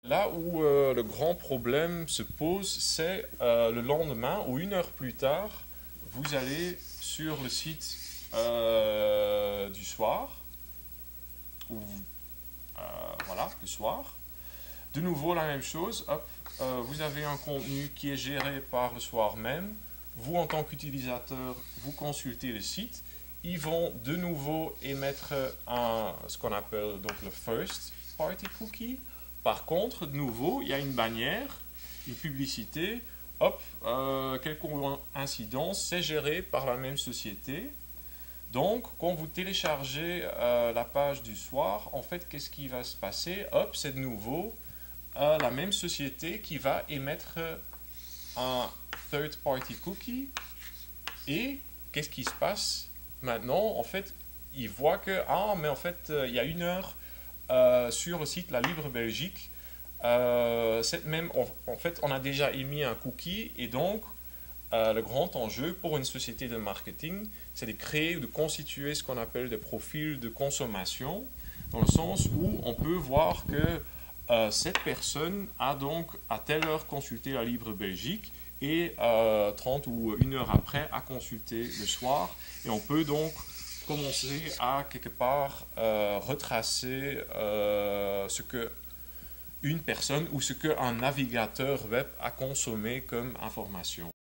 Là où le grand problème se pose, c'est le lendemain ou une heure plus tard, vous allez sur le site du soir, ou voilà, le soir. De nouveau la même chose, hop, vous avez un contenu qui est géré par le soir même. Vous, en tant qu'utilisateur, vous consultez le site. Ils vont de nouveau émettre ce qu'on appelle donc le first party cookie. Par contre, de nouveau, il y a une bannière, une publicité. Hop, quelconque incidence, c'est géré par la même société. Donc, quand vous téléchargez la page du soir, en fait, qu'est-ce qui va se passer? Hop, c'est de nouveau la même société qui va émettre un third-party cookie. Et qu'est-ce qui se passe maintenant? En fait, ils voient que, mais en fait, il y a une heure sur le site La Libre Belgique, en fait, on a déjà émis un cookie et donc le grand enjeu pour une société de marketing, c'est de créer ou de constituer ce qu'on appelle des profils de consommation, dans le sens où on peut voir que cette personne a donc à telle heure consulté la Libre Belgique et 30 ou une heure après a consulté le soir. Et on peut donc commencer à quelque part retracer ce que une personne ou ce qu'un navigateur web a consommé comme information.